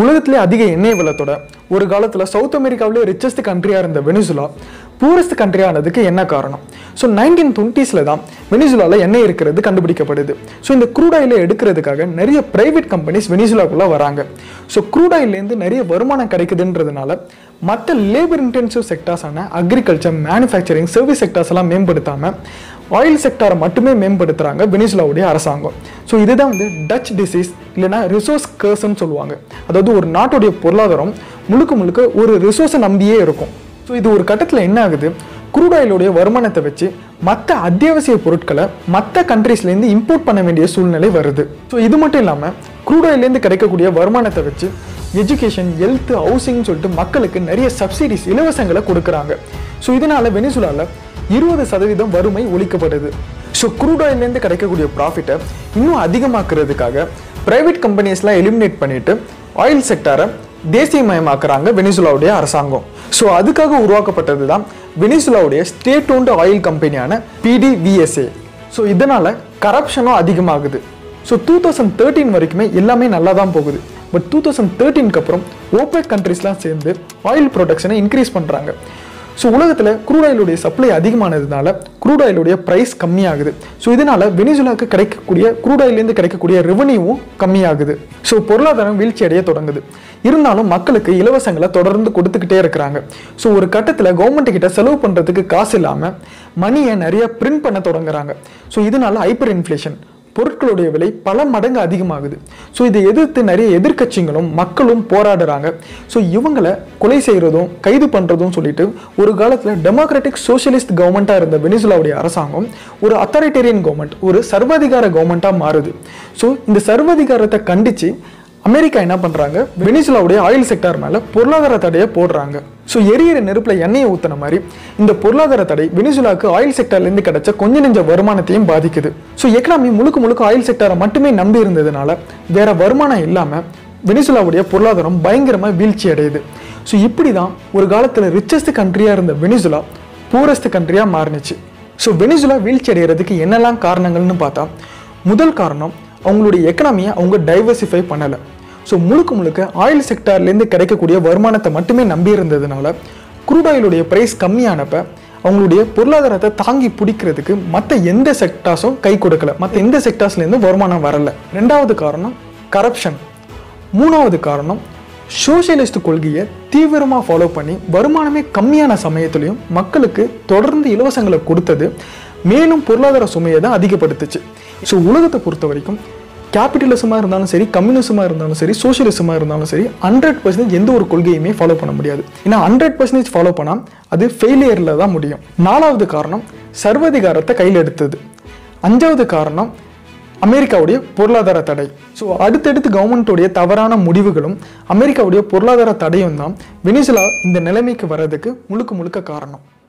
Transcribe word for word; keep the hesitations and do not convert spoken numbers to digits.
உலகத்திலே அதிக எண்ணெய் வளத்தோட ஒரு காலத்துல சவுத் அமெரிக்காவிலே ரிச்சஸ்ட் கண்ட்ரியா இருந்த வெனிசுலா பூரஸ்ட் கண்ட்ரி ஆனதுக்கு என்ன காரணம்? ஸோ நைன்டீன் டுவெண்ட்டிஸ்ல தான் வெனிசுலால எண்ணெய் இருக்கிறது கண்டுபிடிக்கப்படுது. ஸோ இந்த க்ரூட் ஆயிலை எடுக்கிறதுக்காக நிறைய பிரைவேட் கம்பெனிஸ் வெனிசுலாக்குள்ள வராங்க. ஸோ க்ரூட் ஆயிலேருந்து நிறைய வருமானம் கிடைக்குதுன்றதுனால மற்ற லேபர் இன்டென்சிவ் செக்டார்ஸான அக்ரிகல்ச்சர், மேனுஃபேக்சரிங், சர்வீஸ் செக்டார்ஸ் எல்லாம் மேம்படுத்தாம ஆயில் செக்டாரை மட்டுமே மேம்படுத்துறாங்க வெனிசுலாவுடைய அரசாங்கம். ஸோ இதுதான் வந்து டச் டிசீஸ் இல்லைன்னா ரிசோர்ஸ் கர்ஸ்ன்னு சொல்லுவாங்க. அதாவது ஒரு நாட்டுடைய பொருளாதாரம் முழுக்க முழுக்க ஒரு ரிசோர்ஸை நம்பியே இருக்கும். ஸோ இது ஒரு கட்டத்தில் என்ன ஆகுது, க்ரூட் ஆயிலுடைய வருமானத்தை வச்சு மற்ற அத்தியாவசிய பொருட்களை மற்ற கண்ட்ரீஸ்லேருந்து இம்போர்ட் பண்ண வேண்டிய சூழ்நிலை வருது. ஸோ இது மட்டும் இல்லாமல் க்ரூட் ஆயிலேருந்து கிடைக்கக்கூடிய வருமானத்தை வச்சு எஜுகேஷன், ஹெல்த், ஹவுசிங் சொல்லிட்டு மக்களுக்கு நிறைய சப்சிடிஸ், இலவசங்களை கொடுக்குறாங்க. ஸோ இதனால வெனிசுலாவில் இருபது சதவீதம் வறுமை ஒழிக்கப்படுது. ஸோ க்ரூட் ஆயிலேருந்து கிடைக்கக்கூடிய ப்ராஃபிட்டை இன்னும் அதிகமாக்குறதுக்காக பிரைவேட் கம்பெனிஸ்லாம் எலிமினேட் பண்ணிட்டு ஆயில் செக்டாரை தேசியமயமாக்குறாங்க வெனிசுலாவுடைய அரசாங்கம். ஸோ அதுக்காக உருவாக்கப்பட்டது தான் வெனிசுலாவுடைய ஸ்டேட் ஓன்டு ஆயில் கம்பெனியான P D V S A. So இதனால கரப்ஷனும் அதிகமாகுது. ஸோ டூ தௌசண்ட் தேர்ட்டீன் வரைக்குமே எல்லாமே நல்லா தான் போகுது. பட் டூ தௌசண்ட் தேர்ட்டீனுக்கு அப்புறம் ஓபெக் கண்ட்ரிஸ்லாம் சேர்ந்து ஆயில் ப்ரொடக்ஷனை இன்க்ரீஸ் பண்ணுறாங்க. ஸோ உலகத்தில் க்ரூட் ஆயிலுடைய சப்ளை அதிகமானதுனால க்ரூட் ஆயிலுடைய ப்ரைஸ் கம்மியாகுது. ஸோ இதனால வெனிசுலாவுக்கு கிடைக்கக்கூடிய க்ரூட் ஆயிலேருந்து கிடைக்கக்கூடிய ரெவன்யூவும் கம்மியாகுது. ஸோ பொருளாதாரம் வீழ்ச்சி அடைய தொடங்குது. இருந்தாலும் மக்களுக்கு இலவசங்களை தொடர்ந்து கொடுத்துக்கிட்டே இருக்கிறாங்க. ஸோ ஒரு கட்டத்தில் கவர்மெண்ட் கிட்ட செலவு பண்ணுறதுக்கு காசு இல்லாமல் மணியை நிறைய பிரிண்ட் பண்ண தொடங்குறாங்க. ஸோ இதனால ஹைப்பர் இன்ஃப்ளேஷன், பொருட்களுடைய விலை பல மடங்கு அதிகமாகுது. ஸோ இதை எதிர்த்து நிறைய எதிர்கட்சிகளும் மக்களும் போராடுறாங்க. ஸோ இவங்களை கொலை செய்கிறதும் கைது பண்ணுறதும் சொல்லிட்டு ஒரு காலத்தில் டெமோக்ராட்டிக் சோசியலிஸ்ட் கவர்மெண்ட்டாக இருந்த வெனிசுலாவுடைய அரசாங்கம் ஒரு அத்தாரிட்டேரியன் கவர்மெண்ட், ஒரு சர்வாதிகார கவர்மெண்ட்டாக மாறுது. ஸோ இந்த சர்வாதிகாரத்தை கண்டித்து அமெரிக்கா என்ன பண்ணுறாங்க, வெனிசுலாவுடைய ஆயில் செக்டார் மேலே பொருளாதார தடையை போடுறாங்க. ஸோ எரியிற நெருப்பில் எண்ணெயை ஊற்றின மாதிரி இந்த பொருளாதார தடை வெனிசுலாவுக்கு ஆயில் செக்டார்லேருந்து கிடைச்ச கொஞ்ச நெஞ்ச வருமானத்தையும் பாதிக்குது. ஸோ எக்கனாமி முழுக்க முழுக்க ஆயில் செக்டாரை மட்டுமே நம்பி இருந்ததுனால வேற வருமானம் இல்லாமல் வெனிசுலாவுடைய பொருளாதாரம் பயங்கரமாக வீழ்ச்சி அடையுது. ஸோ இப்படி தான் ஒரு காலத்தில் ரிச்சஸ்ட் கண்ட்ரியாக இருந்த வெனிசுலா பூரஸ்ட் கண்ட்ரியாக மாறினுச்சு. ஸோ வெனிசுலா வீழ்ச்சி அடைகிறதுக்கு என்னெல்லாம் காரணங்கள்னு பார்த்தா, முதல் காரணம் அவங்களுடைய எக்கனாமியை அவங்க டைவர்சிஃபை பண்ணலை. ஸோ முழுக்க முழுக்க ஆயில் செக்டார்லேருந்து கிடைக்கக்கூடிய வருமானத்தை மட்டுமே நம்பி இருந்ததுனால க்ரூட் ஆயிலுடைய ப்ரைஸ் கம்மியானப்ப அவங்களுடைய பொருளாதாரத்தை தாங்கி பிடிக்கிறதுக்கு மற்ற எந்த செக்டார்ஸும் கை கொடுக்கல, மற்ற எந்த செக்டார்ஸ்லேருந்து வருமானம் வரலை. ரெண்டாவது காரணம் கரப்ஷன். மூணாவது காரணம் சோசியலிஸ்ட் கொள்கையை தீவிரமாக ஃபாலோ பண்ணி வருமானமே கம்மியான சமயத்துலையும் மக்களுக்கு தொடர்ந்து இலவசங்களை கொடுத்தது மேலும் பொருளாதார சுமையை தான் அதிகப்படுத்துச்சு. ஸோ உலகத்தை பொறுத்த வரைக்கும் கேபிட்டலிசமாக இருந்தாலும் சரி, கம்யூனிசமாக இருந்தாலும் சரி, சோசியலிசமாக இருந்தாலும் சரி, ஹண்ட்ரட் பர்சன்டேஜ் எந்த ஒரு கொள்கையுமே ஃபாலோ பண்ண முடியாது. ஏன்னா ஹண்ட்ரட் பர்சன்டேஜ் ஃபாலோ பண்ணால் அது ஃபெயிலியரில் தான் முடியும். நாலாவது காரணம் சர்வாதிகாரத்தை கையில் எடுத்தது. அஞ்சாவது காரணம் அமெரிக்காவுடைய பொருளாதார தடை. ஸோ அடுத்தடுத்து கவர்மெண்ட்டுடைய தவறான முடிவுகளும் அமெரிக்காவுடைய பொருளாதார தடையும் தான் வெனிசுலா இந்த நிலைமைக்கு வர்றதுக்கு முழுக்க முழுக்க காரணம்.